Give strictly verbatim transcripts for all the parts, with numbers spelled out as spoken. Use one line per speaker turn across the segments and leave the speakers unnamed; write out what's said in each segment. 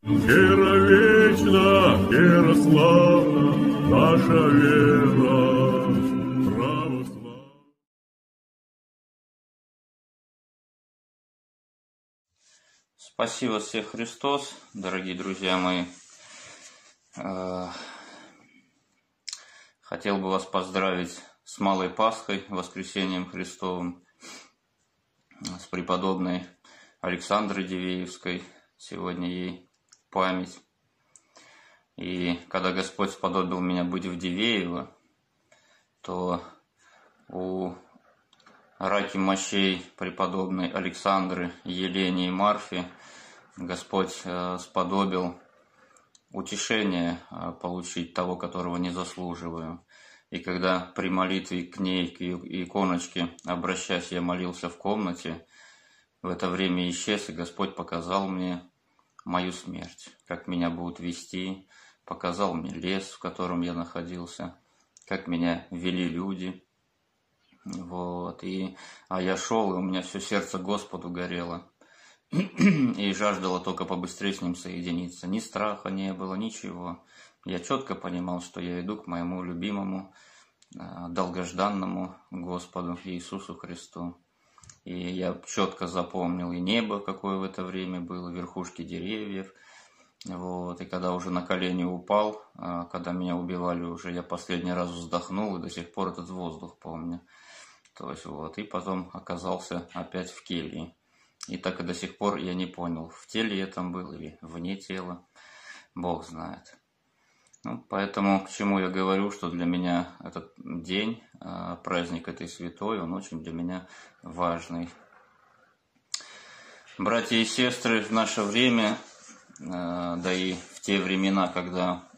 Вера вечна, вера славна, наша вера православна.
Спаси вас всех Христос, дорогие друзья мои. Хотел бы вас поздравить с Малой Пасхой, Воскресением Христовым, с преподобной Александрой Дивеевской. Сегодня ей память. И когда Господь сподобил меня быть в Дивеево, то у раки мощей преподобной Александры, Елене и Марфе Господь сподобил утешение получить того, которого не заслуживаю. И когда при молитве к ней, к иконочке, обращаясь, я молился в комнате, в это время исчез, и Господь показал мне мою смерть, как меня будут вести, показал мне лес, в котором я находился, как меня вели люди. Вот. И, а я шел, и у меня все сердце Господу горело. И жаждало только побыстрее с Ним соединиться. Ни страха не было, ничего. Я четко понимал, что я иду к моему любимому, долгожданному Господу Иисусу Христу. И я четко запомнил и небо, какое в это время было, верхушки деревьев. Вот. И когда уже на колени упал, когда меня убивали уже, я последний раз вздохнул, и до сих пор этот воздух помню. То есть, вот. И потом оказался опять в келье. И так и до сих пор я не понял, в теле я там был или вне тела. Бог знает. Ну, поэтому к чему я говорю, что для меня этот день, праздник этой святой, он очень для меня важный. Братья и сестры, в наше время, да и в те времена, когда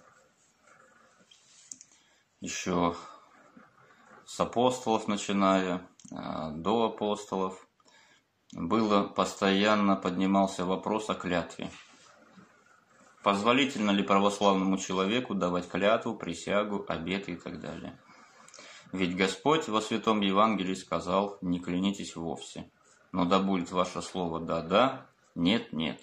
еще с апостолов начиная, до апостолов, было постоянно поднимался вопрос о клятве. Позволительно ли православному человеку давать клятву, присягу, обеты и так далее? Ведь Господь во Святом Евангелии сказал: не клянитесь вовсе, но да будет ваше слово да-да, нет-нет.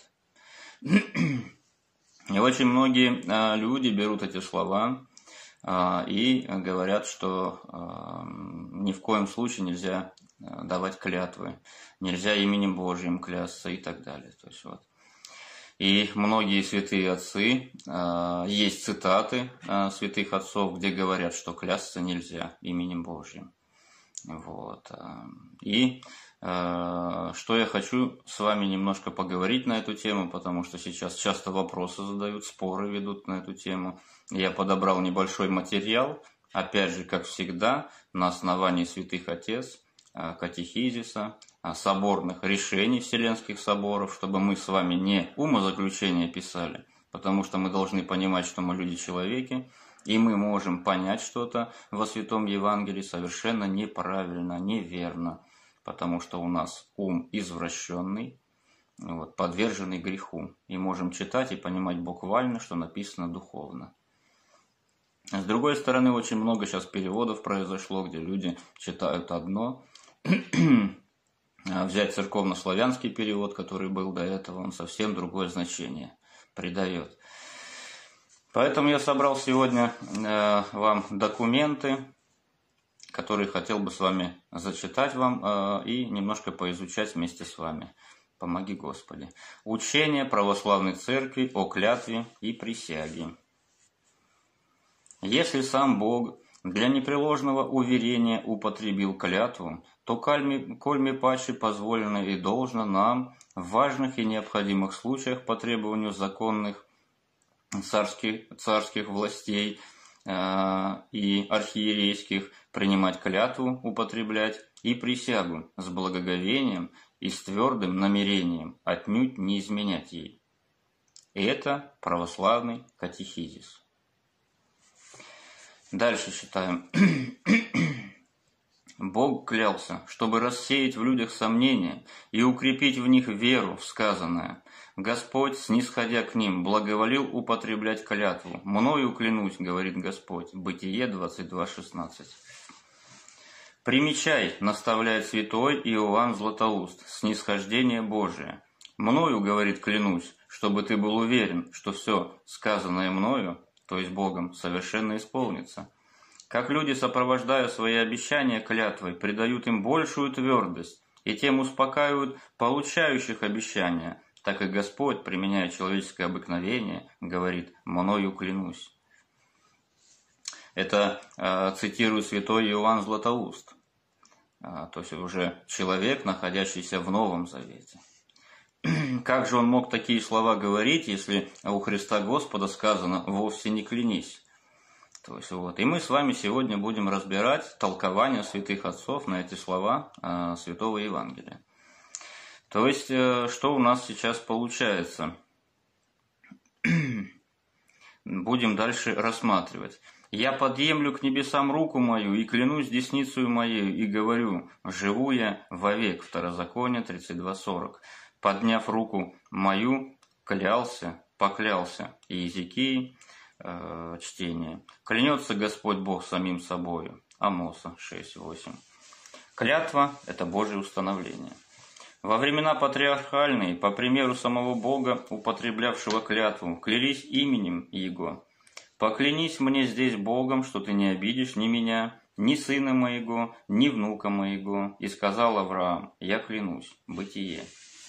И очень многие люди берут эти слова и говорят, что ни в коем случае нельзя давать клятвы, нельзя именем Божьим клясться и так далее. То есть, вот. И многие святые отцы, есть цитаты святых отцов, где говорят, что клясться нельзя именем Божьим. Вот. И что я хочу с вами немножко поговорить на эту тему, потому что сейчас часто вопросы задают, споры ведут на эту тему. Я подобрал небольшой материал, опять же, как всегда, на основании святых отец, катехизиса, соборных решений Вселенских соборов, чтобы мы с вами не умозаключения писали, потому что мы должны понимать, что мы люди-человеки, и мы можем понять что-то во Святом Евангелии совершенно неправильно, неверно, потому что у нас ум извращенный, вот, подверженный греху, и можем читать и понимать буквально, что написано духовно. С другой стороны, очень много сейчас переводов произошло, где люди читают одно. Взять церковно-славянский перевод, который был до этого, он совсем другое значение придает. Поэтому я собрал сегодня э, вам документы, которые хотел бы с вами зачитать вам э, и немножко поизучать вместе с вами. Помоги, Господи. Учение православной церкви о клятве и присяге. Если сам Бог для непреложного уверения употребил клятву, то кольми паче позволено и должно нам в важных и необходимых случаях по требованию законных царских, царских властей э, и архиерейских принимать клятву, употреблять и присягу с благоговением и с твердым намерением отнюдь не изменять ей. И это православный катехизис. Дальше читаем. Бог клялся, чтобы рассеять в людях сомнения и укрепить в них веру в сказанное. Господь, снисходя к ним, благоволил употреблять клятву. Мною клянусь, говорит Господь. Бытие двадцать два шестнадцать. Примечай, наставляет святой Иоанн Златоуст, снисхождение Божие. Мною, говорит, клянусь, чтобы ты был уверен, что все сказанное мною, то есть Богом, совершенно исполнится. Как люди, сопровождая свои обещания клятвой, придают им большую твердость и тем успокаивают получающих обещания, так и Господь, применяя человеческое обыкновение, говорит: «Мною клянусь». Это э, цитирует святой Иоанн Златоуст, э, то есть уже человек, находящийся в Новом Завете. Как же он мог такие слова говорить, если у Христа Господа сказано «вовсе не клянись»? То есть, вот. И мы с вами сегодня будем разбирать толкование святых отцов на эти слова э, Святого Евангелия. То есть, э, что у нас сейчас получается? Будем дальше рассматривать. «Я подъемлю к небесам руку мою и клянусь десницею моею и говорю: живу я вовек». Второзаконие тридцать два сорок. «Подняв руку мою, клялся, поклялся». И Иезекии, э, чтение. «Клянется Господь Бог самим собою». Амоса шесть восемь. Клятва – это Божье установление. Во времена патриархальные, по примеру самого Бога, употреблявшего клятву, клялись именем Его. «Поклянись мне здесь Богом, что ты не обидишь ни меня, ни сына моего, ни внука моего». И сказал Авраам: «Я клянусь». Бытие.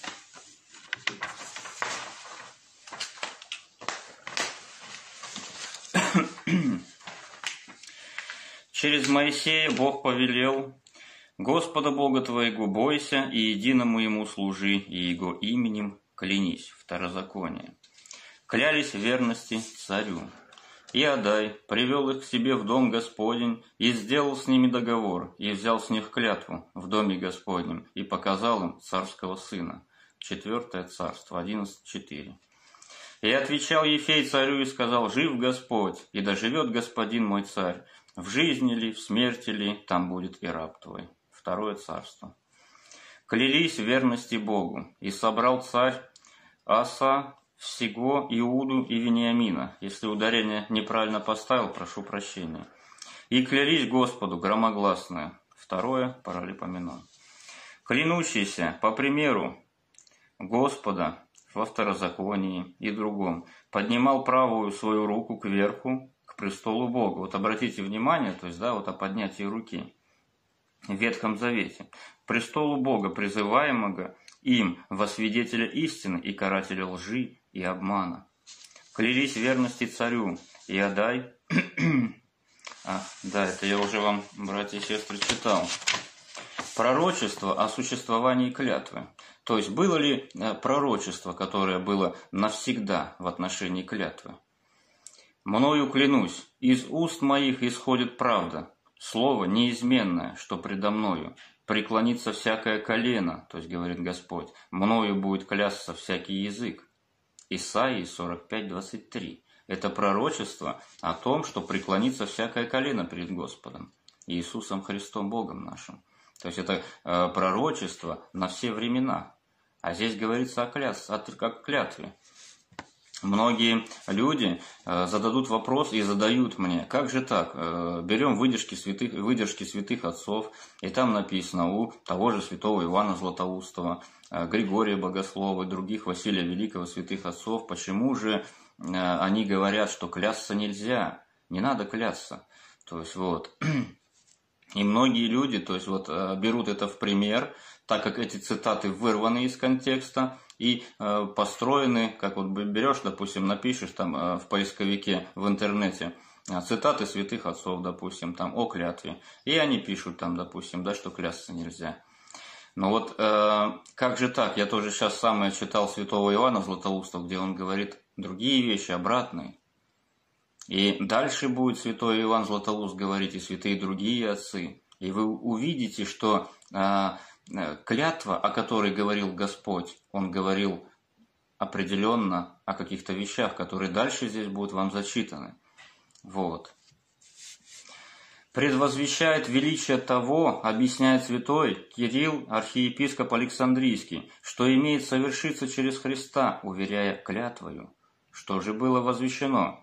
Через Моисея Бог повелел: «Господа Бога твоего бойся, и единому Ему служи, и Его именем клянись». Второзаконие. Клялись в верности царю. Иодай привел их к себе в дом Господень, и сделал с ними договор, и взял с них клятву в доме Господнем, и показал им царского сына. Четвертое царство, одиннадцать четыре. И отвечал Ефей царю и сказал: «Жив Господь, и доживет господин мой царь, в жизни ли, в смерти ли, там будет и раб твой». Второе царство. Клялись в верности Богу, и собрал царь Аса всего Иуду и Вениамина. Если ударение неправильно поставил, прошу прощения. И клялись Господу громогласно. Второе паралипоменон. Клянущийся, по примеру Господа во второзаконии и другом, поднимал правую свою руку кверху, к престолу Бога. Вот обратите внимание, то есть, да, вот о поднятии руки в Ветхом Завете. К престолу Бога, призываемого им во свидетеля истины и карателя лжи и обмана. Клялись в верности царю. Иодай. а, да, это я уже вам, братья и сестры, читал. Пророчество о существовании клятвы. То есть, было ли пророчество, которое было навсегда в отношении клятвы? «Мною клянусь, из уст моих исходит правда, слово неизменное, что предо мною. Преклонится всякое колено», то есть, говорит Господь, «мною будет клясться всякий язык». Исаии сорок пять двадцать три. Это пророчество о том, что преклонится всякое колено перед Господом, Иисусом Христом, Богом нашим. То есть, это э, пророчество на все времена. А здесь говорится о, кляс, о, о клятве. Многие люди э, зададут вопрос и задают мне: как же так? Э, берем выдержки святых, выдержки святых отцов, и там написано у того же святого Иоанна Златоустова, э, Григория Богослова и других, Василия Великого, святых отцов. Почему же э, они говорят, что клясться нельзя? Не надо клясться. То есть, вот. И многие люди, то есть, вот, э, берут это в пример, так как эти цитаты вырваны из контекста и э, построены, как вот берешь, допустим, напишешь там э, в поисковике в интернете э, цитаты святых отцов, допустим, там о клятве, и они пишут там, допустим, да, что клясться нельзя. Но вот э, как же так? Я тоже сейчас самое читал святого Иоанна Златоуста, где он говорит другие вещи, обратные. И дальше будет святой Иоанн Златоуст говорить, и святые другие отцы. И вы увидите, что э, клятва, о которой говорил Господь, Он говорил определенно о каких-то вещах, которые дальше здесь будут вам зачитаны. Вот. Предвозвещает величие того, объясняет святой Кирилл, архиепископ Александрийский, что имеет совершиться через Христа, уверяя клятвою. Что же было возвещено?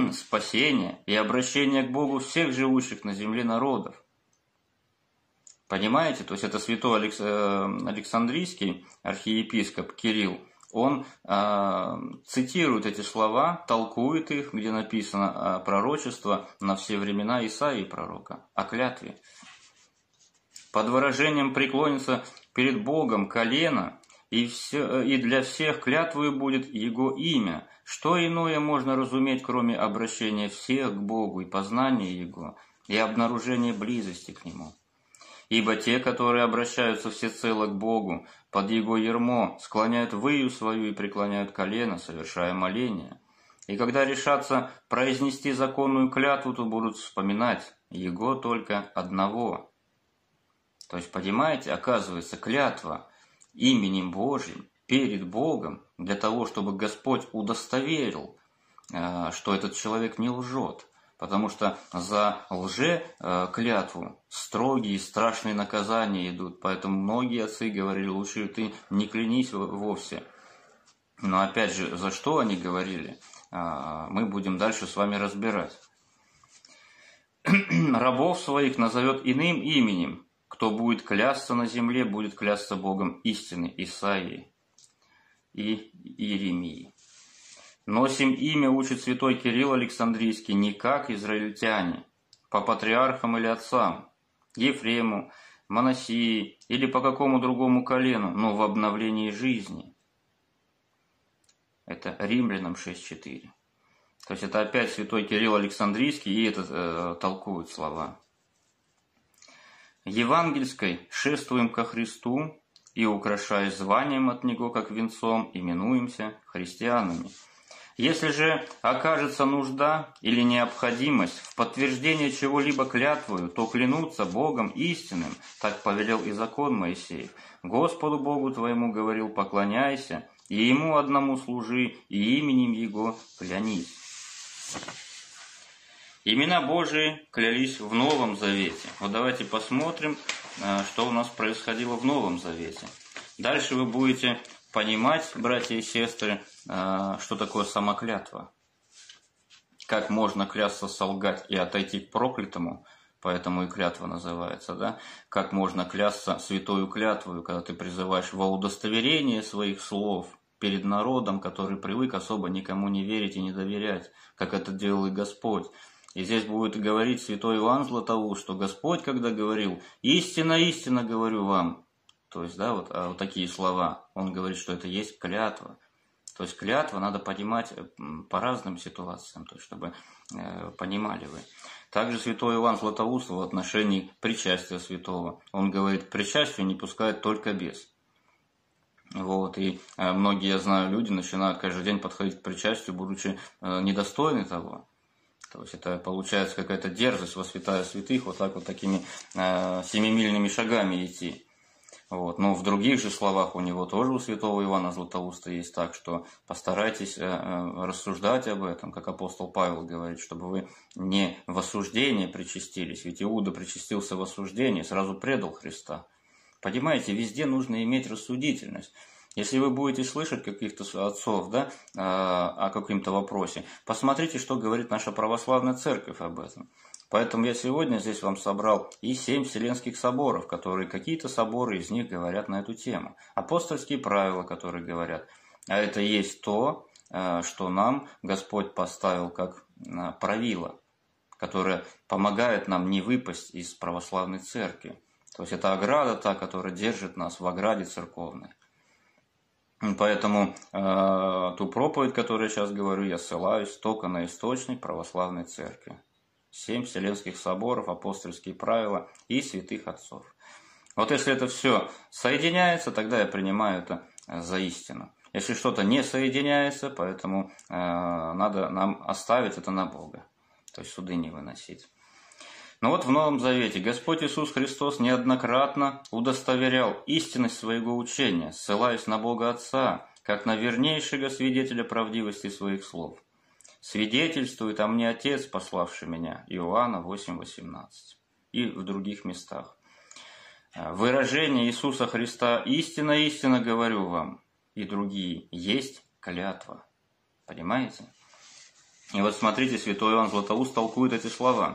Спасение и обращение к Богу всех живущих на земле народов. Понимаете? То есть это святой Алекс... Александрийский архиепископ Кирилл, он э, цитирует эти слова, толкует их, где написано э, пророчество на все времена Исаии пророка, о клятве. Под выражением преклонится перед Богом колено, и, все, и для всех клятвою будет Его имя. Что иное можно разуметь, кроме обращения всех к Богу и познания Его, и обнаружения близости к Нему? Ибо те, которые обращаются всецело к Богу, под Его ярмо, склоняют выю свою и преклоняют колено, совершая моление. И когда решатся произнести законную клятву, то будут вспоминать Его только одного. То есть, понимаете, оказывается, клятва именем Божьим перед Богом для того, чтобы Господь удостоверил, что этот человек не лжет. Потому что за лже-клятву строгие, страшные наказания идут. Поэтому многие отцы говорили, лучше ты не клянись вовсе. Но опять же, за что они говорили, мы будем дальше с вами разбирать. Рабов своих назовет иным именем. Кто будет клясться на земле, будет клясться Богом истины, Исаии и Иеремии. Но сим имя учит святой Кирилл Александрийский не как израильтяне, по патриархам или отцам, Ефрему, Моносии или по какому другому колену, но в обновлении жизни. Это Римлянам шесть четыре. То есть это опять святой Кирилл Александрийский, и это э, толкуют слова. Евангельской шествуем ко Христу и, украшаясь званием от Него, как венцом, именуемся христианами. Если же окажется нужда или необходимость в подтверждении чего-либо клятвою, то клянуться Богом истинным, так повелел и закон Моисеев. Господу Богу твоему говорил, поклоняйся, и Ему одному служи, и именем Его клянись. Имена Божии клялись в Новом Завете. Вот давайте посмотрим, что у нас происходило в Новом Завете. Дальше вы будете понимать, братья и сестры, что такое самоклятва. Как можно клясться, солгать и отойти к проклятому, поэтому и клятва называется, да? Как можно клясться святою клятвою, когда ты призываешь во удостоверение своих слов перед народом, который привык особо никому не верить и не доверять, как это делал и Господь. И здесь будет говорить святой Иоанн Златоуст, что Господь, когда говорил, «Истинно, истинно говорю вам», то есть, да, вот, а вот такие слова, он говорит, что это есть клятва. То есть клятва надо понимать по разным ситуациям, то есть, чтобы э, понимали вы. Также святой Иоанн Златоуст в отношении причастия святого, он говорит, к причастию не пускают только бес. Вот, и э, многие, я знаю, люди начинают каждый день подходить к причастию, будучи э, недостойны того. То есть это получается какая-то дерзость во святая святых, вот так вот такими э, семимильными шагами идти. Вот. Но в других же словах у него тоже, у святого Иоанна Златоуста, есть так, что постарайтесь э, э, рассуждать об этом, как апостол Павел говорит, чтобы вы не в осуждение причастились, ведь Иуда причастился в осуждение, сразу предал Христа. Понимаете, везде нужно иметь рассудительность. Если вы будете слышать каких-то отцов, да, о каком-то вопросе, посмотрите, что говорит наша православная церковь об этом. Поэтому я сегодня здесь вам собрал и семь вселенских соборов, которые какие-то соборы из них говорят на эту тему. Апостольские правила, которые говорят. А это есть то, что нам Господь поставил как правило, которое помогает нам не выпасть из православной церкви. То есть это ограда та, которая держит нас в ограде церковной. Поэтому э, ту проповедь, которую я сейчас говорю, я ссылаюсь только на источник православной церкви. Семь вселенских соборов, апостольские правила и святых отцов. Вот если это все соединяется, тогда я принимаю это за истину. Если что-то не соединяется, поэтому э, надо нам оставить это на Бога. То есть суды не выносить. Но вот в Новом Завете Господь Иисус Христос неоднократно удостоверял истинность своего учения, ссылаясь на Бога Отца, как на вернейшего свидетеля правдивости своих слов. «Свидетельствует о мне Отец, пославший меня» Иоанна восемь восемнадцать. И в других местах. Выражение Иисуса Христа «Истинно, истинно говорю вам» и другие есть клятва. Понимаете? И вот смотрите, святой Иоанн Златоуст толкует эти слова.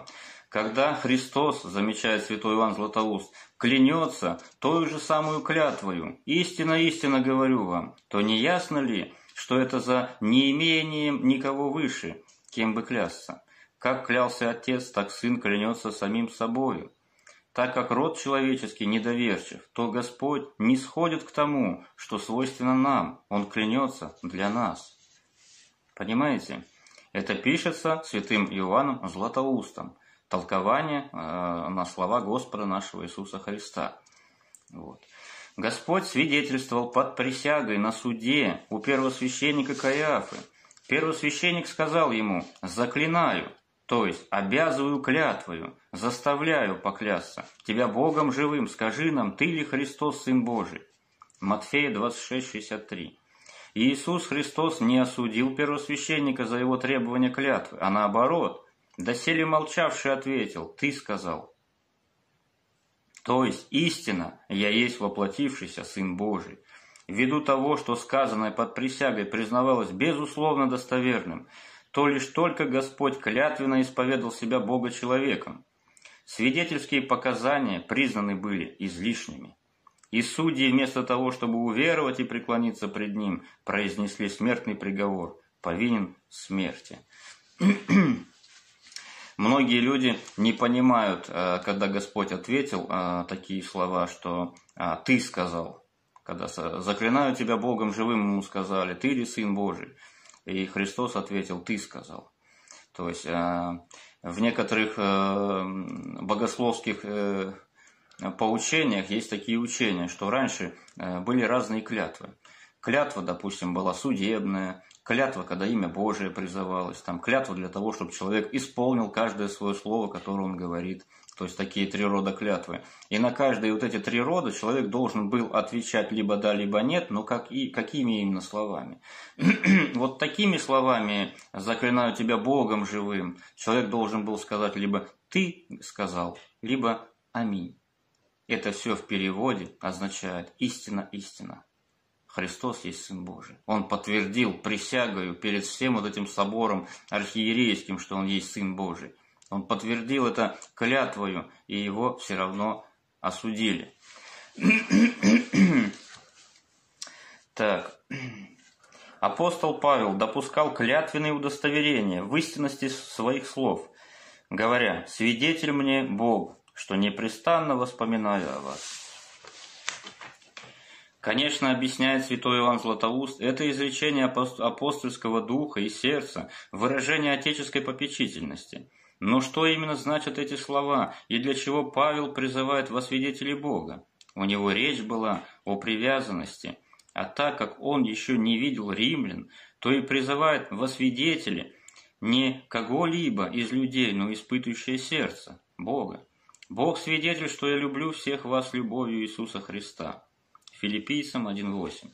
Когда Христос, замечает святой Иоанн Златоуст, клянется той же самую клятвою, истинно, истинно говорю вам, то не ясно ли, что это за неимением никого выше, кем бы клясться? Как клялся Отец, так Сын клянется самим собою. Так как род человеческий недоверчив, то Господь не сходит к тому, что свойственно нам, Он клянется для нас. Понимаете? Это пишется святым Иоанном Златоустом. Толкование э, на слова Господа нашего Иисуса Христа. Вот. Господь свидетельствовал под присягой на суде у первосвященника Каиафы. Первосвященник сказал ему: «Заклинаю, то есть обязываю клятвою, заставляю поклясться. Тебя Богом живым, скажи нам, ты ли Христос, Сын Божий?» Матфея двадцать шесть шестьдесят три. И Иисус Христос не осудил первосвященника за его требование клятвы, а наоборот, доселе молчавший ответил: «Ты сказал». То есть истина, я есть воплотившийся Сын Божий. Ввиду того, что сказанное под присягой признавалось безусловно достоверным, то лишь только Господь клятвенно исповедал себя Бога человеком. Свидетельские показания признаны были излишними. И судьи вместо того, чтобы уверовать и преклониться пред Ним, произнесли смертный приговор: повинен смерти. Многие люди не понимают, когда Господь ответил такие слова, что «ты сказал». Когда «заклинаю тебя Богом живым», ему сказали: «Ты ли Сын Божий?» И Христос ответил: «Ты сказал». То есть в некоторых богословских поучениях есть такие учения, что раньше были разные клятвы. Клятва, допустим, была судебная, клятва, когда имя Божие призывалось, там клятва для того, чтобы человек исполнил каждое свое слово, которое он говорит. То есть такие три рода клятвы. И на каждые вот эти три рода человек должен был отвечать либо да, либо нет, но как и, какими именно словами. Вот такими словами «заклинаю тебя Богом живым» человек должен был сказать либо «ты сказал», либо «аминь». Это все в переводе означает «истина, истина». Христос есть Сын Божий. Он подтвердил присягою перед всем вот этим собором архиерейским, что Он есть Сын Божий. Он подтвердил это клятвою, и его все равно осудили. Так. Апостол Павел допускал клятвенные удостоверения в истинности своих слов, говоря: «Свидетель мне Бог, что непрестанно воспоминаю о вас». Конечно, объясняет святой Иоанн Златоуст, это изречение апостольского духа и сердца, выражение отеческой попечительности. Но что именно значат эти слова, и для чего Павел призывает во свидетели Бога? У него речь была о привязанности, а так как он еще не видел римлян, то и призывает во свидетели не кого-либо из людей, но испытывающее сердце, Бога. «Бог свидетель, что я люблю всех вас любовью Иисуса Христа». Филиппийцам один восемь.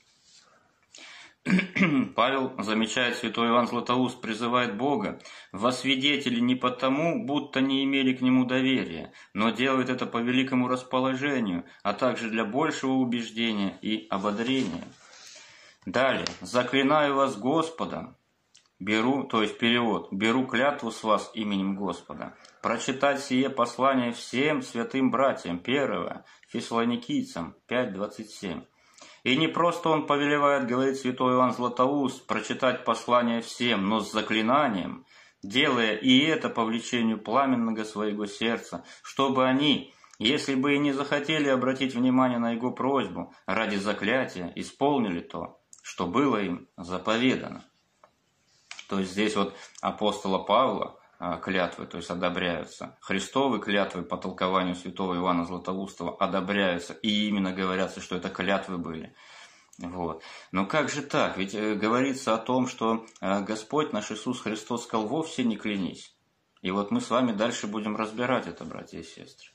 Павел, замечает святой Иоанн Златоуст, призывает Бога во свидетели не потому, будто не имели к Нему доверия, но делает это по великому расположению, а также для большего убеждения и ободрения. Далее. «Заклинаю вас Господом». Беру, то есть перевод, беру клятву с вас именем Господа. Прочитать сие послание всем святым братьям. Первое. Фессалоникийцам пять двадцать семь. И не просто он повелевает, говорит святой Иоанн Златоуст, прочитать послание всем, но с заклинанием, делая и это по влечению пламенного своего сердца, чтобы они, если бы и не захотели обратить внимание на его просьбу, ради заклятия исполнили то, что было им заповедано. То есть здесь вот апостола Павла клятвы, то есть одобряются. Христовы клятвы по толкованию святого Иоанна Златоустова одобряются, и именно говорятся, что это клятвы были. Вот. Но как же так? Ведь говорится о том, что Господь наш Иисус Христос сказал: вовсе не клянись. И вот мы с вами дальше будем разбирать это, братья и сестры.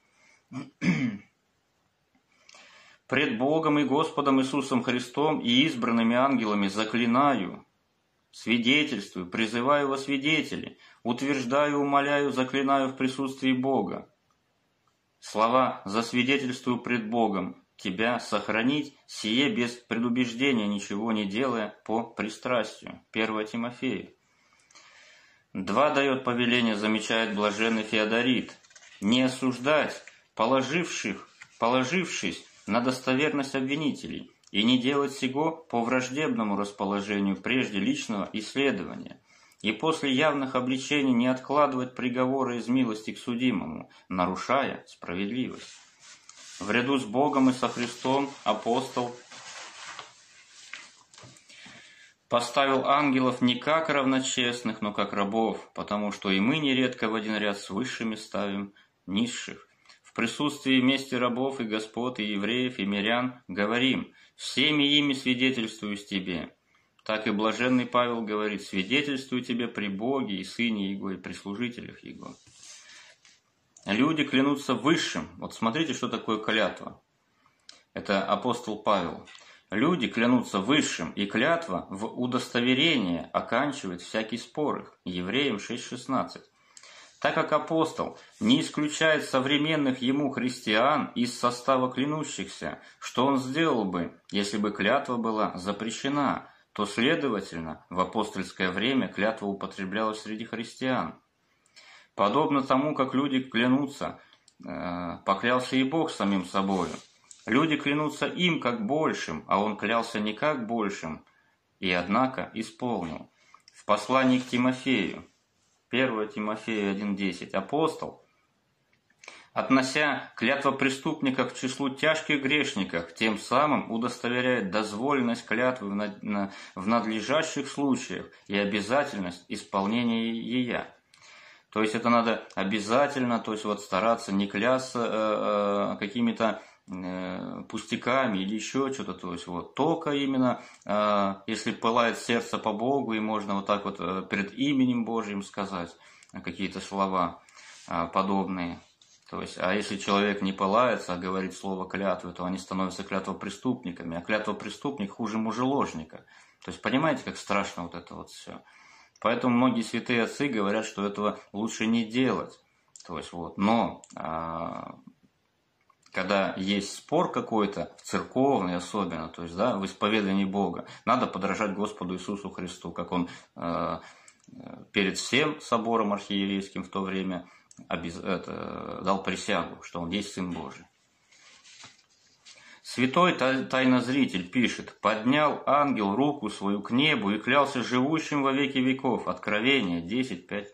«Пред Богом и Господом Иисусом Христом и избранными ангелами заклинаю, свидетельствую, призываю во свидетели, утверждаю, умоляю, заклинаю в присутствии Бога». Слова «засвидетельствую пред Богом тебя сохранить, сие без предубеждения, ничего не делая по пристрастию». первое Тимофею. Два дает повеление, замечает блаженный Феодорит: не осуждать положивших, положившись на достоверность обвинителей, и не делать сего по враждебному расположению прежде личного исследования, и после явных обличений не откладывать приговоры из милости к судимому, нарушая справедливость. В ряду с Богом и со Христом апостол поставил ангелов не как равночестных, но как рабов, потому что и мы нередко в один ряд с высшими ставим низших. В присутствии вместе рабов и господ, и евреев, и мирян говорим: всеми ими свидетельствую тебе. Так и блаженный Павел говорит: свидетельствую тебе при Боге и Сыне Его, и при служителях Его. Люди клянутся высшим. Вот смотрите, что такое клятва. Это апостол Павел. Люди клянутся высшим, и клятва в удостоверение оканчивает всякий спор их. Евреям шесть шестнадцать. Так как апостол не исключает современных ему христиан из состава клянущихся, что он сделал бы, если бы клятва была запрещена, то, следовательно, в апостольское время клятва употреблялась среди христиан. Подобно тому, как люди клянутся, э, поклялся и Бог самим собою. Люди клянутся им как большим, а он клялся не как большим, и однако исполнил. В послании к Тимофею, первое Тимофея один десять, апостол, относя клятва преступников к числу тяжких грешников, тем самым удостоверяет дозволенность клятвы в надлежащих случаях и обязательность исполнения ее. То есть это надо обязательно, то есть вот стараться не клясться э, э, какими-то э, пустяками или еще что-то, то есть вот только именно э, если пылает сердце по Богу, и можно вот так вот э, перед именем Божьим сказать какие-то слова э, подобные. То есть, а если человек не пылается, а говорит слово клятвы, то они становятся клятвопреступниками, а клятвопреступник хуже мужеложника. То есть понимаете, как страшно вот это вот все. Поэтому многие святые отцы говорят, что этого лучше не делать. То есть, вот. Но а, когда есть спор какой-то, церковный особенно, то есть, да, в исповедании Бога, надо подражать Господу Иисусу Христу, как Он а, перед всем собором архиерейским в то время обез... это, дал присягу, что Он есть Сын Божий. Святой тайнозритель пишет: «Поднял ангел руку свою к небу и клялся живущим во веки веков». Откровение десять пять,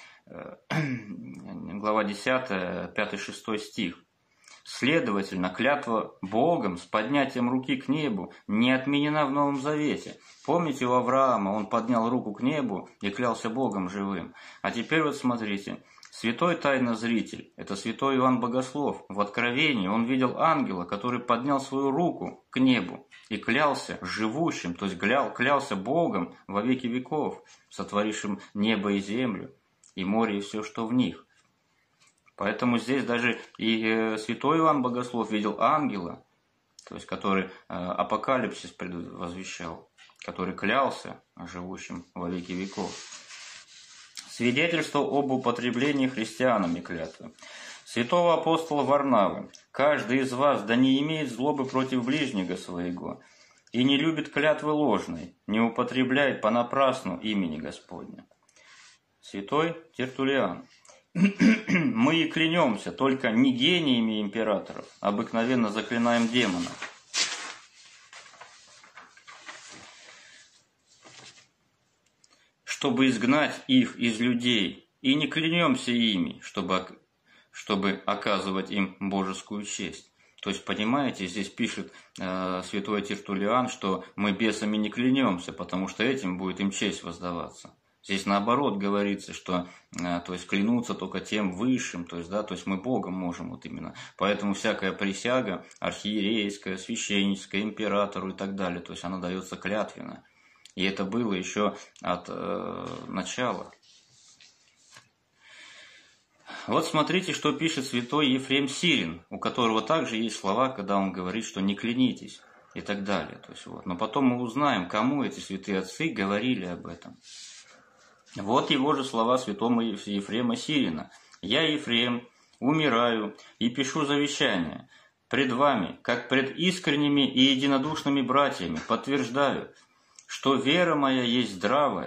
глава десятая, пятый-шестой стих. Следовательно, клятва Богом с поднятием руки к небу не отменена в Новом Завете. Помните, у Авраама он поднял руку к небу и клялся Богом живым. А теперь вот смотрите. Святой тайнозритель, это святой Иоанн Богослов, в Откровении он видел ангела, который поднял свою руку к небу и клялся живущим, то есть клялся Богом во веки веков, сотворившим небо и землю, и море, и все, что в них. Поэтому здесь даже и святой Иоанн Богослов видел ангела, то есть который апокалипсис возвещал, который клялся живущим во веки веков. Свидетельство об употреблении христианами клятвы. Святого апостола Варнавы: «Каждый из вас да не имеет злобы против ближнего своего, и не любит клятвы ложной, не употребляет понапрасну имени Господня». Святой Тертуллиан: «Мы и клянемся, только не гениями императоров, обыкновенно заклинаем демонов». Чтобы изгнать их из людей, и не клянемся ими, чтобы, чтобы оказывать им божескую честь. То есть, понимаете, здесь пишет э, святой Тертуллиан, что мы бесами не клянемся, потому что этим будет им честь воздаваться. Здесь наоборот говорится, что э, то есть клянутся только тем высшим, то есть, да, то есть мы Богом можем вот именно. Поэтому всякая присяга архиерейская, священническая, императору и так далее, то есть она дается клятвенно. И это было еще от э, начала. Вот смотрите, что пишет святой Ефрем Сирин, у которого также есть слова, когда он говорит, что не клянитесь и так далее. То есть, вот. Но потом мы узнаем, кому эти святые отцы говорили об этом. Вот его же слова святого Ефрема Сирина. «Я, Ефрем, умираю и пишу завещание. Пред вами, как пред искренними и единодушными братьями, подтверждаю, что вера моя есть здравая,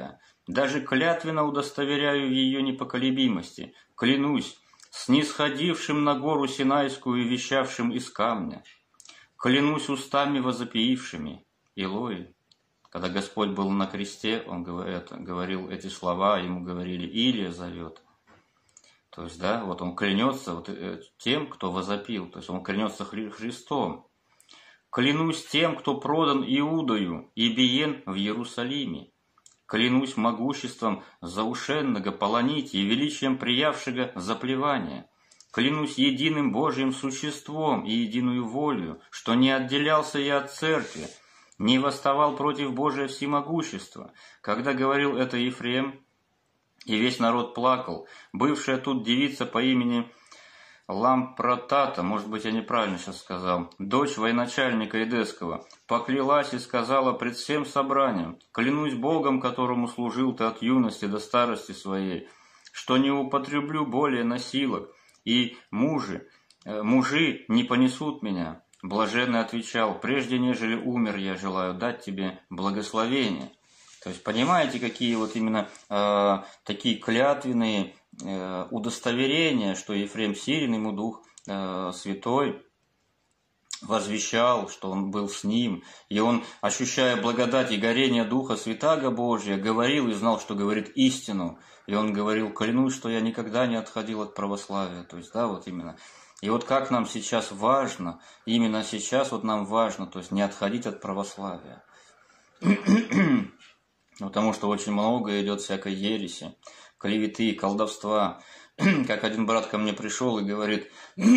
Даже клятвенно удостоверяю в ее непоколебимости, клянусь, снисходившим на гору Синайскую и вещавшим из камня. Клянусь устами возопиившими. Илой. Когда Господь был на кресте, Он говорил эти слова, Ему говорили, Илия зовет. То есть, да, вот Он клянется вот тем, кто возопил, то есть Он клянется Христом. Клянусь тем, кто продан Иудою и биен в Иерусалиме. Клянусь могуществом заушенного полонить и величием приявшего заплевания. Клянусь единым Божьим существом и единую волю, что не отделялся я от церкви, не восставал против Божия всемогущества. Когда говорил это Ефрем, и весь народ плакал, бывшая тут девица по имени Лампротата, может быть, я неправильно сейчас сказал, дочь военачальника Эдесского, поклялась и сказала пред всем собранием, клянусь Богом, которому служил ты от юности до старости своей, что не употреблю более насилок, и мужи, э, мужи не понесут меня. Блаженный отвечал, прежде нежели умер, я желаю дать тебе благословение. То есть, понимаете, какие вот именно э, такие клятвенные э, удостоверения, что Ефрем Сирин, ему Дух э, Святой возвещал, что он был с ним, и он, ощущая благодать и горение Духа Святаго Божия, говорил и знал, что говорит истину, и он говорил, клянусь, что я никогда не отходил от православия, то есть, да, вот именно. И вот как нам сейчас важно, именно сейчас вот нам важно, то есть не отходить от православия. Потому что очень много идет всякой ереси, клеветы, колдовства. Как один брат ко мне пришел и говорит,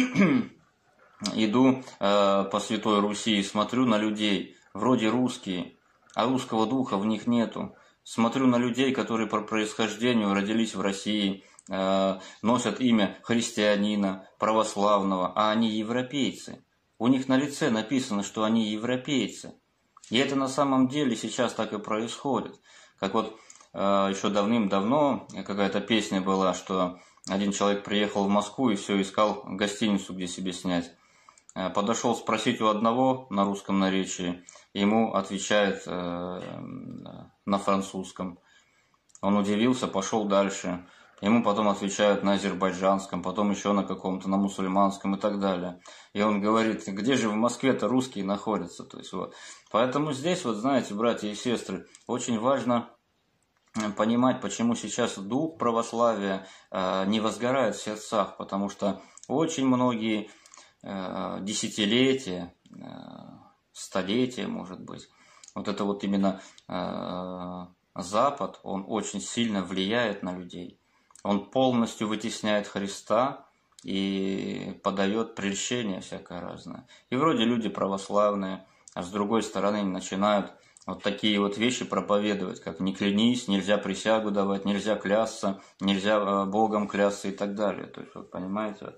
иду э, по Святой Руси и смотрю на людей, вроде русские, а русского духа в них нету. Смотрю на людей, которые по происхождению родились в России, э, носят имя христианина, православного, а они европейцы. У них на лице написано, что они европейцы. И это на самом деле сейчас так и происходит. Как вот э, еще давным-давно какая-то песня была, что один человек приехал в Москву и все искал гостиницу, где себе снять. Э, подошел спросить у одного на русском наречии, ему отвечает э, на французском. Он удивился, пошел дальше. Ему потом отвечают на азербайджанском, потом еще на каком-то, на мусульманском и так далее. И он говорит, где же в Москве-то русские находятся? То есть, вот. Поэтому здесь, вот знаете, братья и сестры, очень важно понимать, почему сейчас дух православия э, не возгорает в сердцах, потому что очень многие э, десятилетия, э, столетия, может быть, вот это вот именно э, Запад, он очень сильно влияет на людей. Он полностью вытесняет Христа и подает прельщение всякое разное. И вроде люди православные, а с другой стороны начинают вот такие вот вещи проповедовать, как не клянись, нельзя присягу давать, нельзя клясться, нельзя Богом клясться и так далее. То есть, вот, понимаете?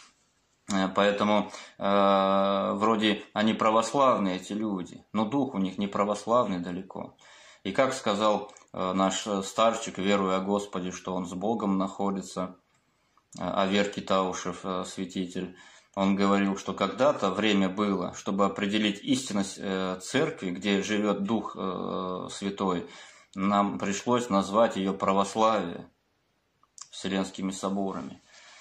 Поэтому э, вроде они православные, эти люди, но дух у них не православный далеко. И как сказал наш старчик, веруя о Господе, что он с Богом находится, Аверкий Таушев, святитель, он говорил, что когда-то время было, чтобы определить истинность церкви, где живет Дух Святой, нам пришлось назвать ее православие вселенскими соборами.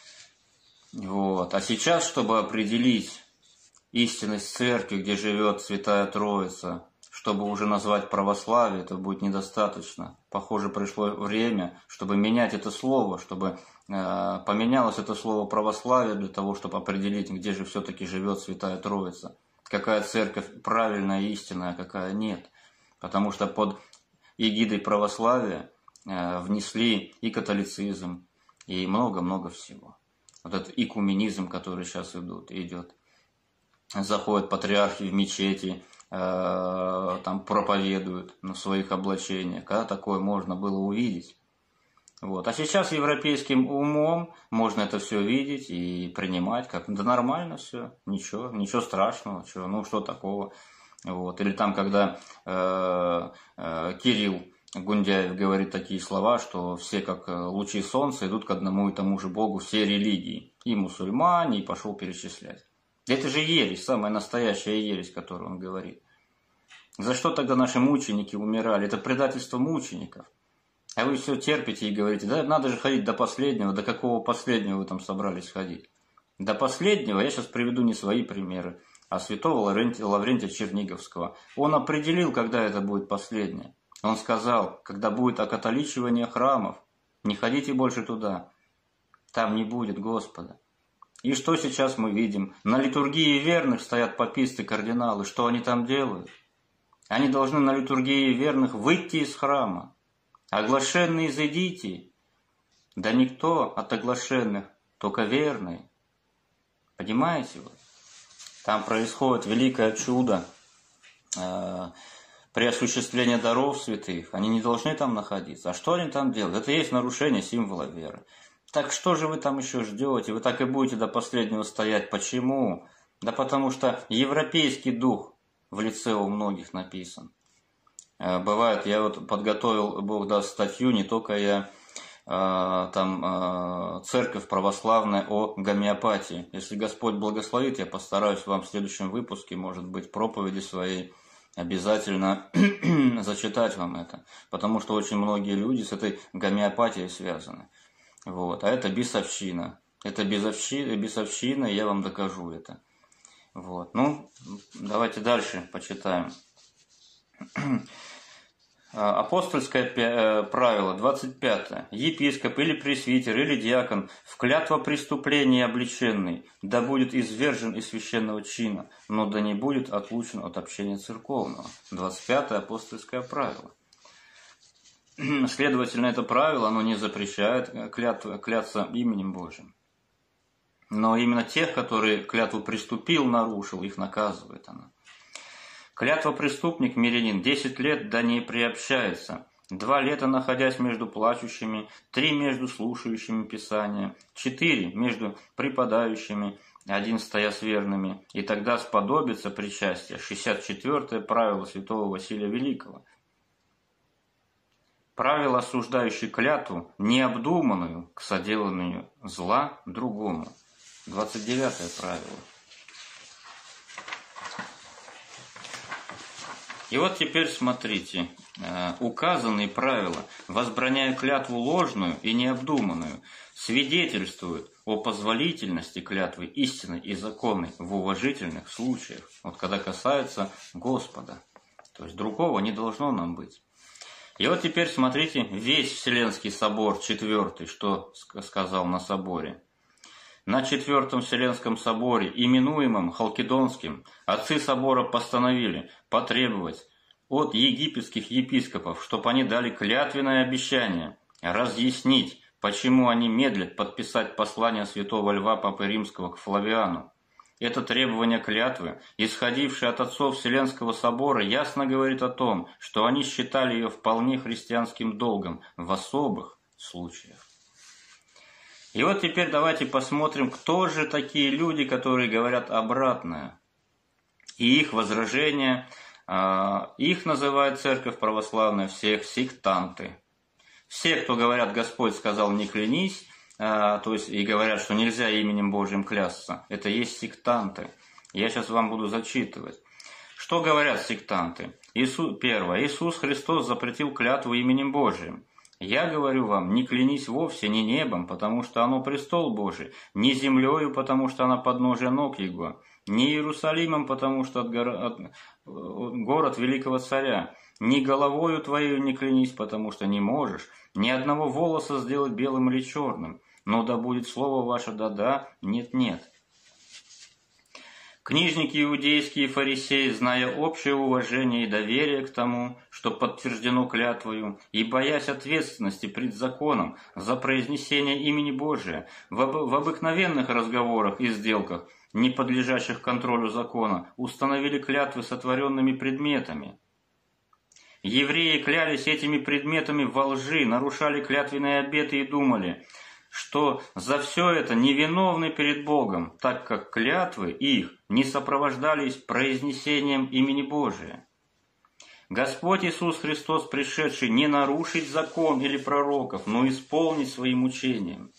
Вот. А сейчас, чтобы определить истинность церкви, где живет Святая Троица, чтобы уже назвать православие, это будет недостаточно. Похоже, пришло время, чтобы менять это слово, чтобы э, поменялось это слово православие для того, чтобы определить, где же все-таки живет Святая Троица. Какая церковь правильная, истинная, а какая нет. Потому что под эгидой православия э, внесли и католицизм, и много-много всего. Вот этот экуменизм, который сейчас идут, идет. Заходят патриархи в мечети, там проповедуют на своих облачениях. Когда такое можно было увидеть? Вот. А сейчас европейским умом можно это все видеть и принимать как да нормально все, ничего, ничего страшного, чего, ну что такого. Вот. Или там, когда э, э, Кирилл Гундяев говорит такие слова, что все как лучи солнца идут к одному и тому же Богу, все религии, и мусульмане, и пошел перечислять. Это же ересь, самая настоящая ересь, которую он говорит. За что тогда наши мученики умирали? Это предательство мучеников. А вы все терпите и говорите, да надо же ходить до последнего. До какого последнего вы там собрались ходить? До последнего я сейчас приведу не свои примеры, а святого Лаврентия, Лаврентия Черниговского. Он определил, когда это будет последнее. Он сказал, когда будет окатоличивание храмов, не ходите больше туда, там не будет Господа. И что сейчас мы видим? На литургии верных стоят паписты, кардиналы. Что они там делают? Они должны на литургии верных выйти из храма. Оглашенные изыдите. Да никто от оглашенных, только верные. Понимаете? Там происходит великое чудо э, при осуществлении даров святых. Они не должны там находиться. А что они там делают? Это и есть нарушение символа веры. Так что же вы там еще ждете? Вы так и будете до последнего стоять. Почему? Да потому что европейский дух в лице у многих написан. Бывает, я вот подготовил, Бог даст, статью, не только я, там церковь православная о гомеопатии. Если Господь благословит, я постараюсь вам в следующем выпуске, может быть, проповеди своей обязательно зачитать вам это. Потому что очень многие люди с этой гомеопатией связаны. Вот. А это бесовщина. Это бесовщина, бесовщина, и я вам докажу это. Вот. Ну, давайте дальше почитаем. Апостольское правило, двадцать пятое. Епископ или пресвитер или диакон в клятвопреступлении облеченный, да будет извержен из священного чина, но да не будет отлучен от общения церковного. двадцать пятое апостольское правило. Следовательно, это правило, оно не запрещает клятв, кляться именем Божьим. Но именно тех, которые клятву приступил, нарушил, их наказывает она. Клятвопреступник, мирянин, десять лет да не приобщается, два лета находясь между плачущими, три между слушающими Писания, четыре между преподающими, один стоя с верными, и тогда сподобится причастие. шестьдесят четвёртое правило святого Василия Великого. Правило, осуждающее клятву, необдуманную к соделанию зла другому. двадцать девятое правило. И вот теперь смотрите, указанные правила, возбраняя клятву ложную и необдуманную, свидетельствуют о позволительности клятвы истинной и законной в уважительных случаях, вот когда касается Господа. То есть другого не должно нам быть. И вот теперь смотрите, весь Вселенский собор четвертый, что сказал на соборе. На четвертом Вселенском соборе, именуемом Халкидонским, отцы собора постановили потребовать от египетских епископов, чтобы они дали клятвенное обещание, разъяснить, почему они медлят подписать послание святого Льва Папы Римского к Флавиану. Это требование клятвы, исходившее от отцов Вселенского собора, ясно говорит о том, что они считали ее вполне христианским долгом в особых случаях. И вот теперь давайте посмотрим, кто же такие люди, которые говорят обратное. И их возражения, их называет церковь православная всех сектанты. Все, кто говорят, Господь сказал не клянись, то есть и говорят, что нельзя именем Божьим клясться, это есть сектанты. Я сейчас вам буду зачитывать. Что говорят сектанты? Иисус, первое. Иисус Христос запретил клятву именем Божьим. Я говорю вам, не клянись вовсе ни небом, потому что оно престол Божий, ни землею, потому что она подножие ног Его, ни Иерусалимом, потому что от гор... от... город великого царя, ни головою твоею не клянись, потому что не можешь ни одного волоса сделать белым или черным, но да будет слово ваше да-да, нет-нет. Книжники иудейские и фарисеи, зная общее уважение и доверие к тому, что подтверждено клятвою, и боясь ответственности пред законом за произнесение имени Божия, в, об... в обыкновенных разговорах и сделках, не подлежащих контролю закона, установили клятвы сотворенными предметами. Евреи клялись этими предметами во лжи, нарушали клятвенные обеты и думали, что за все это невиновны перед Богом, так как клятвы их не сопровождались произнесением имени Божия. Господь Иисус Христос, пришедший не нарушить закон или пророков, но исполнить своим учением,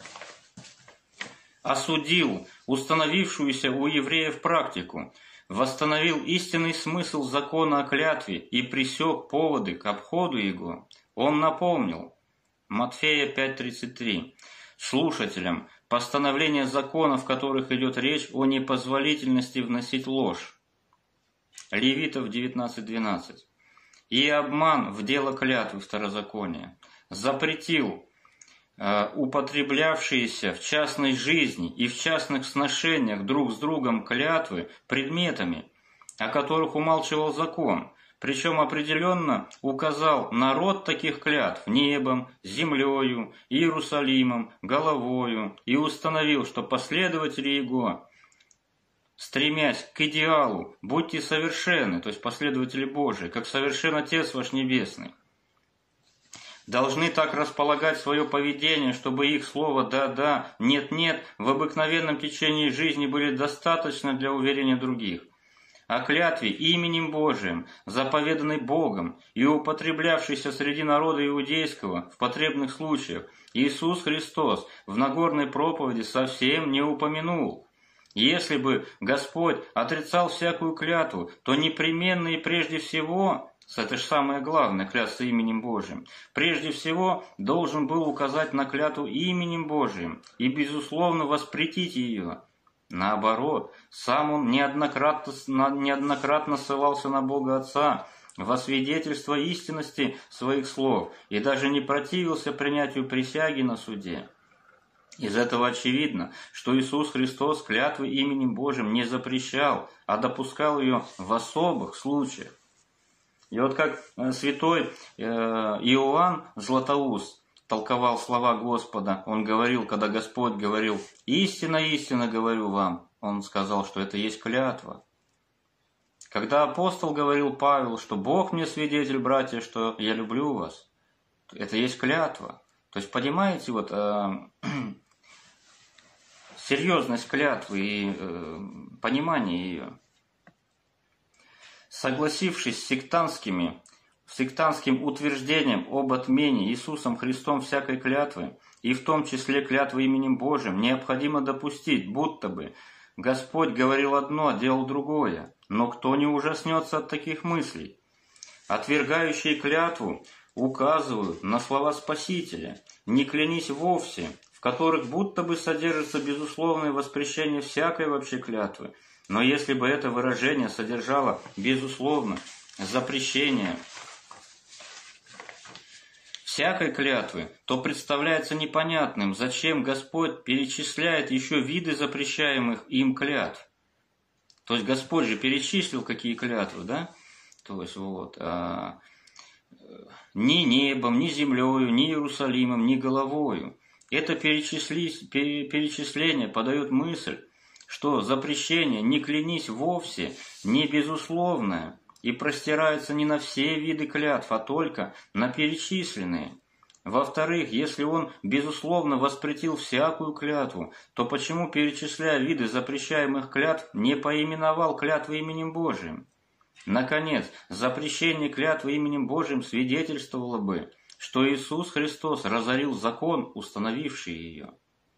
осудил установившуюся у евреев практику, восстановил истинный смысл закона о клятве и пресек поводы к обходу его, Он напомнил, Матфея пять тридцать три, слушателям постановления законов, в которых идет речь о непозволительности вносить ложь. Левитов девятнадцать двенадцать. И обман в дело клятвы, второзакония. Запретил э, употреблявшиеся в частной жизни и в частных сношениях друг с другом клятвы предметами, о которых умалчивал закон, причем определенно указал народ таких клятв небом, землею, Иерусалимом, головою, и установил, что последователи его, стремясь к идеалу, будьте совершенны, то есть последователи Божии, как совершен Отец ваш Небесный, должны так располагать свое поведение, чтобы их слово «да-да», «нет-нет» в обыкновенном течении жизни были достаточно для уверения других. О клятве именем Божиим, заповеданной Богом и употреблявшейся среди народа иудейского в потребных случаях, Иисус Христос в Нагорной проповеди совсем не упомянул. Если бы Господь отрицал всякую клятву, то непременно и прежде всего, это же самое главное, клясться именем Божиим, прежде всего должен был указать на клятву именем Божиим и, безусловно, воспретить ее. Наоборот, сам он неоднократно, неоднократно ссылался на Бога Отца во свидетельство истинности своих слов и даже не противился принятию присяги на суде. Из этого очевидно, что Иисус Христос клятвы именем Божьим не запрещал, а допускал ее в особых случаях. И вот как святой Иоанн Златоуст толковал слова Господа, он говорил, когда Господь говорил: «Истинно, истинно говорю вам», он сказал, что это есть клятва. Когда апостол говорил Павел, что Бог мне свидетель, братья, что я люблю вас, это есть клятва. То есть, понимаете, вот э, серьезность клятвы и э, понимание ее. Согласившись с сектантскими сектантским утверждением об отмене Иисусом Христом всякой клятвы, и в том числе клятвы именем Божьим, необходимо допустить, будто бы Господь говорил одно, а делал другое. Но кто не ужаснется от таких мыслей? Отвергающие клятву указывают на слова Спасителя: «Не клянись вовсе», в которых будто бы содержится безусловное воспрещение всякой вообще клятвы. Но если бы это выражение содержало, безусловно, запрещение всякой клятвы, то представляется непонятным, зачем Господь перечисляет еще виды запрещаемых им клятв. То есть Господь же перечислил какие клятвы, да? То есть вот а, ни небом, ни землею, ни Иерусалимом, ни головою. Это перечисление подает мысль, что запрещение «не клянись вовсе» не безусловное и простирается не на все виды клятв, а только на перечисленные. Во-вторых, если он, безусловно, воспретил всякую клятву, то почему, перечисляя виды запрещаемых клятв, не поименовал клятвы именем Божиим? Наконец, запрещение клятвы именем Божиим свидетельствовало бы, что Иисус Христос разорил закон, установивший ее,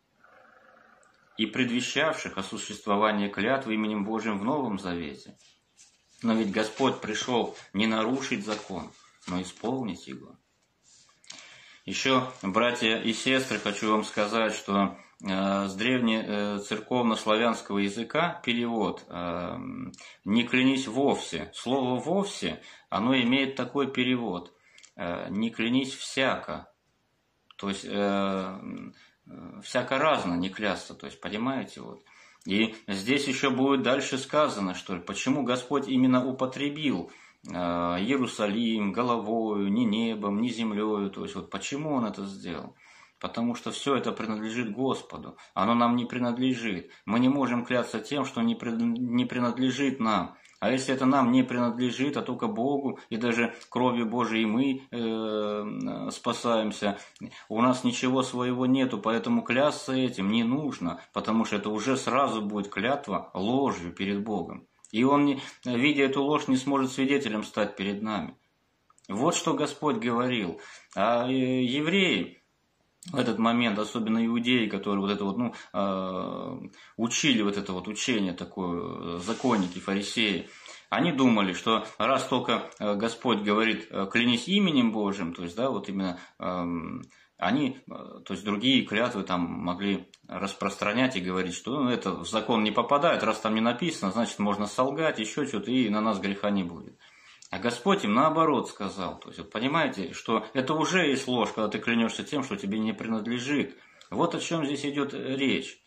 и предвещавших о существовании клятвы именем Божиим в Новом Завете. Но ведь Господь пришел не нарушить закон, но исполнить его. Еще, братья и сестры, хочу вам сказать, что э, с древнецерковно-славянского языка перевод э, «не клянись вовсе». Слово «вовсе», оно имеет такой перевод э, «не клянись всяко». То есть э, всяко разно не клясться, то есть, понимаете, вот. И здесь еще будет дальше сказано, что ли, почему Господь именно употребил э, Иерусалим, головою, ни небом, ни землею, то есть, вот почему Он это сделал? Потому что все это принадлежит Господу, оно нам не принадлежит. Мы не можем клясться тем, что не принадлежит нам. А если это нам не принадлежит, а только Богу, и даже кровью Божией мы э, спасаемся, у нас ничего своего нету, поэтому клясться этим не нужно, потому что это уже сразу будет клятва ложью перед Богом. И Он, не, видя эту ложь, не сможет свидетелем стать перед нами. Вот что Господь говорил. А евреи в этот момент, особенно иудеи, которые вот это вот, ну, э, учили вот это вот учение такое, законники, фарисеи, Они думали, что раз только Господь говорит «клянись именем Божьим», то есть, да, вот именно эм, они, то есть другие клятвы там могли распространять и говорить, что ну, это в закон не попадает, раз там не написано, значит можно солгать, еще что-то, и на нас греха не будет. А Господь им наоборот сказал. То есть, вот понимаете, что это уже есть ложь, когда ты клянешься тем, что тебе не принадлежит. Вот о чем здесь идет речь.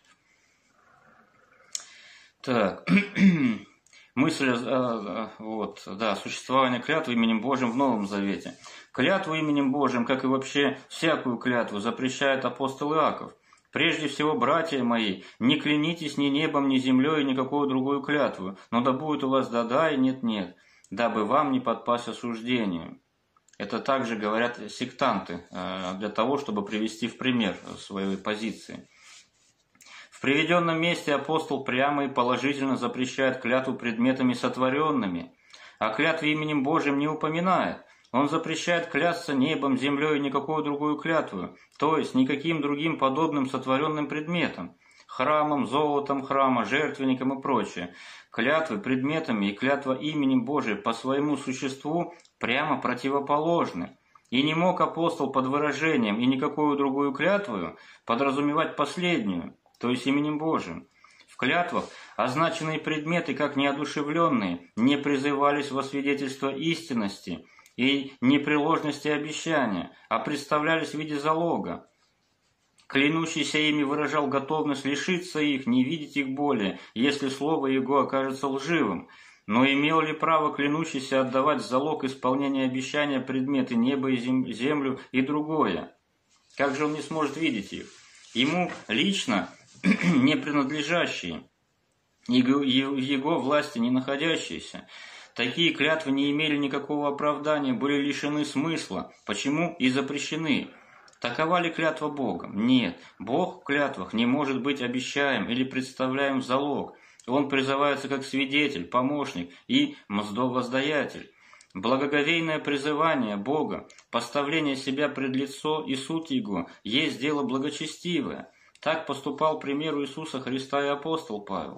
Так, мысль, вот, да, существование клятвы именем Божьим в Новом Завете. Клятву именем Божьим, как и вообще всякую клятву, запрещает апостол Иаков. Прежде всего, братья мои, не клянитесь ни небом, ни землей, ни какую другую клятву, но да будет у вас да-да и нет-нет, дабы вам не подпасть осуждению. Это также говорят сектанты, для того, чтобы привести в пример своей позиции. В приведенном месте апостол прямо и положительно запрещает клятву предметами сотворенными, а клятве именем Божьим не упоминает. Он запрещает клясться небом, землей и никакую другую клятву, то есть никаким другим подобным сотворенным предметом, храмом, золотом храма, жертвенником и прочее. Клятвы предметами и клятва именем Божиим по своему существу прямо противоположны. И не мог апостол под выражением и никакую другую клятву подразумевать последнюю, то есть именем Божиим. В клятвах означенные предметы, как неодушевленные, не призывались во свидетельство истинности и непреложности обещания, а представлялись в виде залога. Клянущийся ими выражал готовность лишиться их, не видеть их более, если слово его окажется лживым. Но имел ли право клянущийся отдавать в залог исполнения обещания предметы неба и землю и другое? Как же он не сможет видеть их? Ему лично не принадлежащие, его власти не находящиеся. Такие клятвы не имели никакого оправдания, были лишены смысла. Почему и запрещены? Такова ли клятва Богом? Нет. Бог в клятвах не может быть обещаем или представляем в залог. Он призывается как свидетель, помощник и мздовоздаятель. Благоговейное призывание Бога, поставление себя пред лицо и суть Его, есть дело благочестивое. Так поступал, к примеру, Иисуса Христа и апостол Павел,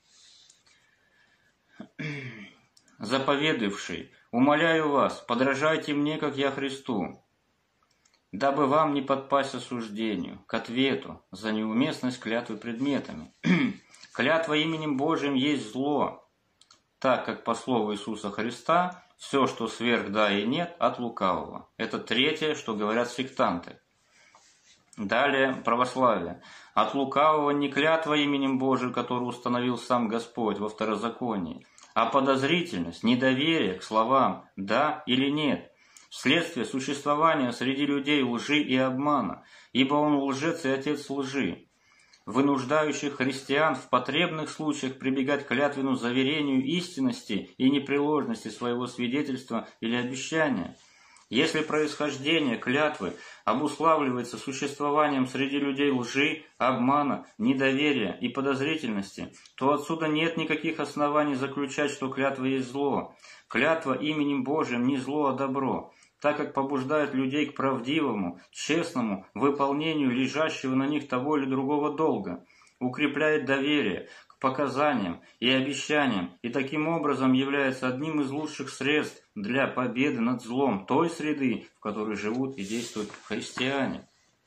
заповедавший: «Умоляю вас, подражайте мне, как я Христу, дабы вам не подпасть осуждению, к ответу за неуместность клятвы предметами». Клятва именем Божиим есть зло, так как по слову Иисуса Христа все, что сверх да и нет, от лукавого. Это третье, что говорят сектанты. Далее православие. От лукавого не клятва именем Божиим, которую установил сам Господь во второзаконии, а подозрительность, недоверие к словам «да» или «нет», вследствие существования среди людей лжи и обмана, ибо он лжец и отец лжи, вынуждающих христиан в потребных случаях прибегать к клятвенному заверению истинности и непреложности своего свидетельства или обещания. Если происхождение клятвы обуславливается существованием среди людей лжи, обмана, недоверия и подозрительности, то отсюда нет никаких оснований заключать, что клятва есть зло. Клятва именем Божиим не зло, а добро, так как побуждает людей к правдивому, честному выполнению лежащего на них того или другого долга, укрепляет доверие к показаниям и обещаниям и таким образом является одним из лучших средств для победы над злом той среды, в которой живут и действуют христиане.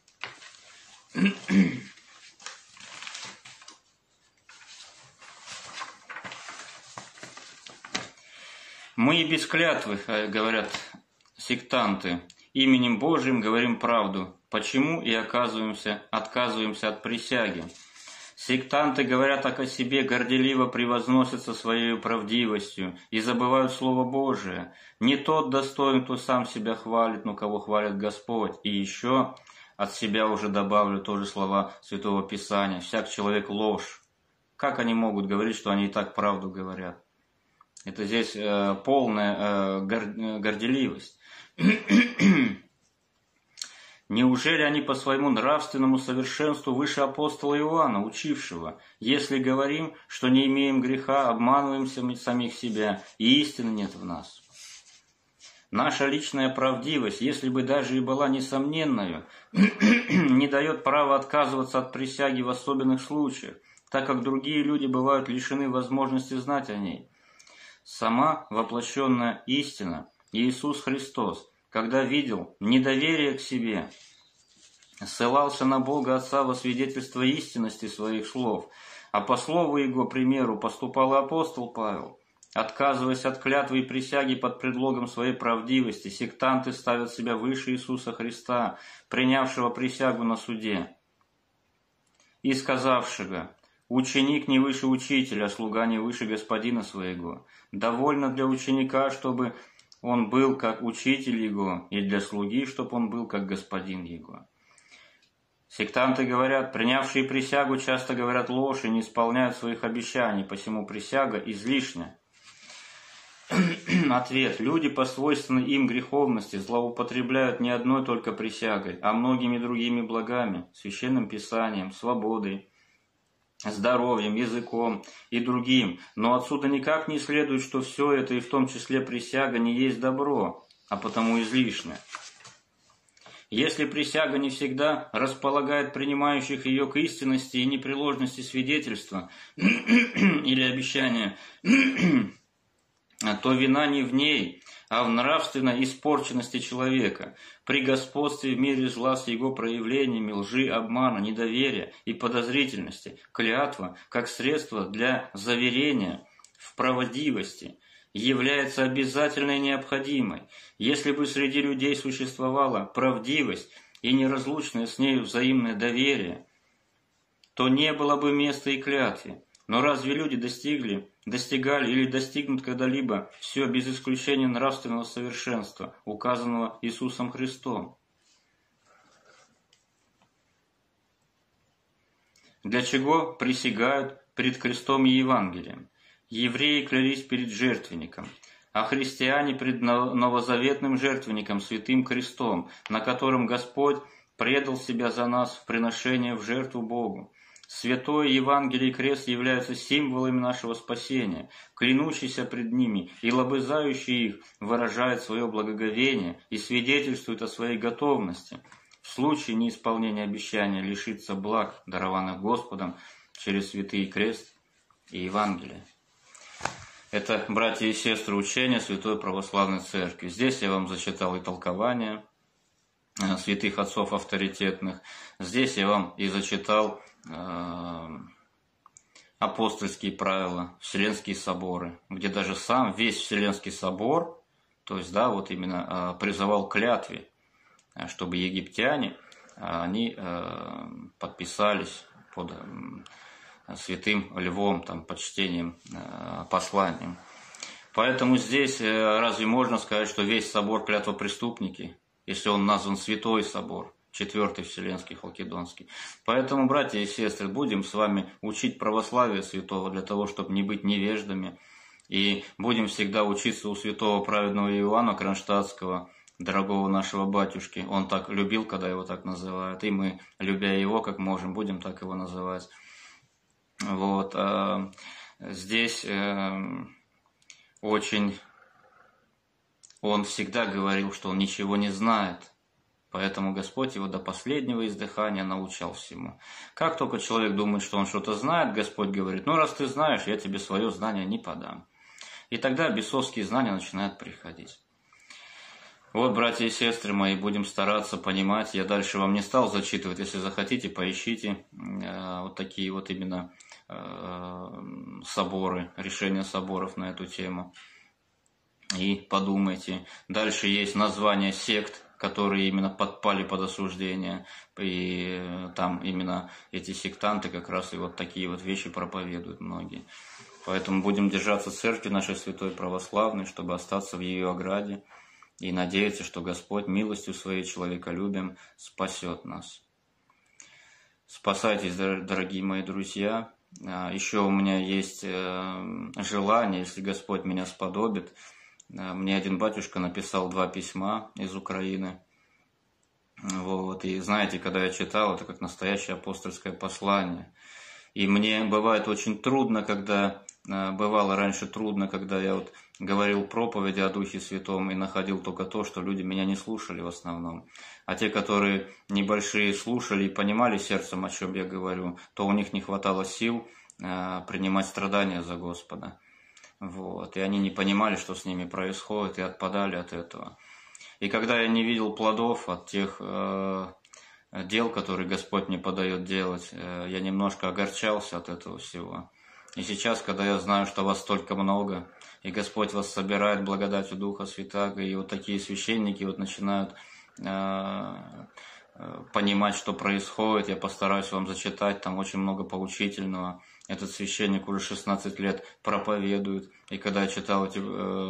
Мы и без клятвы, говорят сектанты, именем Божиим говорим правду, почему и оказываемся, отказываемся от присяги. Сектанты говорят так о себе, горделиво превозносятся своей правдивостью и забывают Слово Божие. Не тот достоин, кто сам себя хвалит, но кого хвалит Господь. И еще от себя уже добавлю тоже слова Святого Писания. Всяк человек ложь. Как они могут говорить, что они и так правду говорят? Это здесь э, полная э, горделивость. Неужели они по своему нравственному совершенству выше апостола Иоанна, учившего: «Если говорим, что не имеем греха, обманываемся мы самих себя, и истины нет в нас». Наша личная правдивость, если бы даже и была несомненною, не дает права отказываться от присяги в особенных случаях, так как другие люди бывают лишены возможности знать о ней. Сама воплощенная истина, Иисус Христос, когда видел недоверие к себе, ссылался на Бога Отца во свидетельство истинности своих слов, а по слову Его примеру поступал апостол Павел. Отказываясь от клятвы и присяги под предлогом своей правдивости, сектанты ставят себя выше Иисуса Христа, принявшего присягу на суде, и сказавшего: «Ученик не выше учителя, слуга не выше господина своего. Довольно для ученика, чтобы он был как учитель его, и для слуги, чтобы он был как господин его». Сектанты говорят, принявшие присягу часто говорят ложь и не исполняют своих обещаний, посему присяга излишня. Ответ. Люди по свойственной им греховности злоупотребляют не одной только присягой, а многими другими благами, священным писанием, свободой, здоровьем, языком и другим. Но отсюда никак не следует, что все это, и в том числе присяга, не есть добро, а потому излишне. Если присяга не всегда располагает принимающих ее к истинности и непреложности свидетельства или обещания, то вина не в ней, а в нравственной испорченности человека, при господстве в мире зла с его проявлениями лжи, обмана, недоверия и подозрительности. Клятва, как средство для заверения в правдивости, является обязательной и необходимой. Если бы среди людей существовала правдивость и неразлучное с нею взаимное доверие, то не было бы места и клятве. Но разве люди достигли, достигали или достигнут когда-либо все без исключения нравственного совершенства, указанного Иисусом Христом? Для чего присягают пред крестом и Евангелием? Евреи клялись перед жертвенником, а христиане пред новозаветным жертвенником, святым крестом, на котором Господь предал себя за нас в приношение в жертву Богу. Святое Евангелие и крест являются символами нашего спасения. Клянущийся пред ними и лобызающий их выражает свое благоговение и свидетельствует о своей готовности в случае неисполнения обещания лишиться благ, дарованных Господом через святый крест и Евангелие. Это, братья и сестры, учение Святой Православной Церкви. Здесь я вам зачитал и толкование святых отцов авторитетных. Здесь я вам и зачитал апостольские правила, Вселенские соборы, где даже сам весь Вселенский собор, то есть, да, вот именно призывал к клятве, чтобы египтяне, они подписались под святым Львом, там, почтением, посланием. Поэтому здесь разве можно сказать, что весь собор клятвопреступники, если он назван Святой Собор, Четвертый Вселенский Халкидонский. Поэтому, братья и сестры, будем с вами учить православие святого для того, чтобы не быть невеждами. И будем всегда учиться у святого праведного Иоанна Кронштадтского, дорогого нашего батюшки. Он так любил, когда его так называют. И мы, любя его, как можем, будем так его называть. Вот. Здесь очень... Он всегда говорил, что он ничего не знает. Поэтому Господь его до последнего издыхания научал всему. Как только человек думает, что он что-то знает, Господь говорит: ну, раз ты знаешь, я тебе свое знание не подам. И тогда бесовские знания начинают приходить. Вот, братья и сестры мои, будем стараться понимать. Я дальше вам не стал зачитывать. Если захотите, поищите э, вот такие вот именно э, соборы, решения соборов на эту тему. И подумайте. Дальше есть название сект, которые именно подпали под осуждение, и там именно эти сектанты как раз и вот такие вот вещи проповедуют многие. Поэтому будем держаться церкви нашей святой православной, чтобы остаться в ее ограде, и надеяться, что Господь милостью своей человеколюбием спасет нас. Спасайтесь, дорогие мои друзья. Еще у меня есть желание, если Господь меня сподобит. Мне один батюшка написал два письма из Украины. Вот. И знаете, когда я читал, это как настоящее апостольское послание. И мне бывает очень трудно, когда... Бывало раньше трудно, когда я вот говорил проповеди о Духе Святом и находил только то, что люди меня не слушали в основном. А те, которые небольшие слушали и понимали сердцем, о чем я говорю, то у них не хватало сил принимать страдания за Господа. Вот, и они не понимали, что с ними происходит, и отпадали от этого. И когда я не видел плодов от тех э, дел, которые Господь мне подает делать, э, я немножко огорчался от этого всего. И сейчас, когда я знаю, что вас столько много, и Господь вас собирает благодатью Духа Святаго, и вот такие священники вот начинают э, понимать, что происходит, я постараюсь вам зачитать, там очень много поучительного. Этот священник уже шестнадцать лет проповедует, и когда я читал эти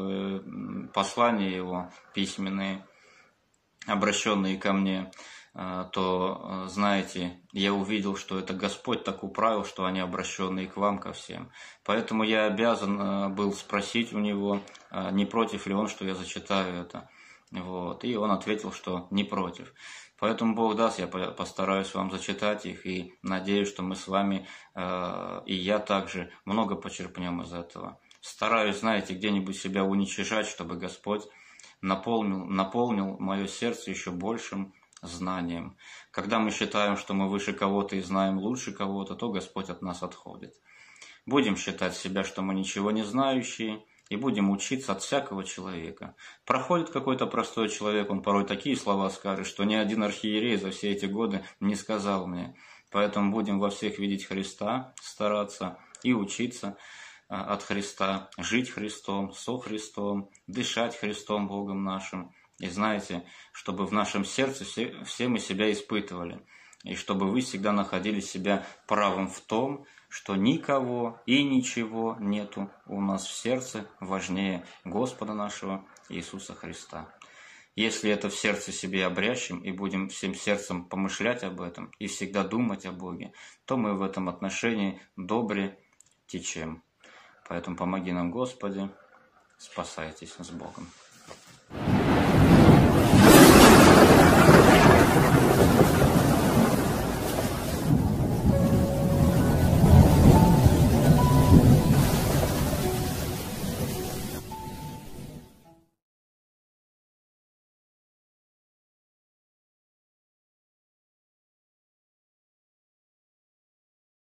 э, послания его, письменные, обращенные ко мне, э, то, знаете, я увидел, что это Господь так управил, что они обращенные к вам, ко всем. Поэтому я обязан э, был спросить у него, э, не против ли он, что я зачитаю это. Вот. И он ответил, что не против. Поэтому Бог даст, я постараюсь вам зачитать их, и надеюсь, что мы с вами, э, и я также, много почерпнем из этого. Стараюсь, знаете, где-нибудь себя уничижать, чтобы Господь наполнил, наполнил мое сердце еще большим знанием. Когда мы считаем, что мы выше кого-то и знаем лучше кого-то, то Господь от нас отходит. Будем считать себя, что мы ничего не знающие, и будем учиться от всякого человека. Проходит какой-то простой человек, он порой такие слова скажет, что ни один архиерей за все эти годы не сказал мне. Поэтому будем во всех видеть Христа, стараться и учиться от Христа, жить Христом, со Христом, дышать Христом Богом нашим. И знаете, чтобы в нашем сердце все, все мы себя испытывали. И чтобы вы всегда находили себя правым в том, что никого и ничего нету у нас в сердце важнее Господа нашего Иисуса Христа. Если это в сердце себе обрящем и будем всем сердцем помышлять об этом и всегда думать о Боге, то мы в этом отношении добре течем. Поэтому помоги нам, Господи, спасайтесь с Богом.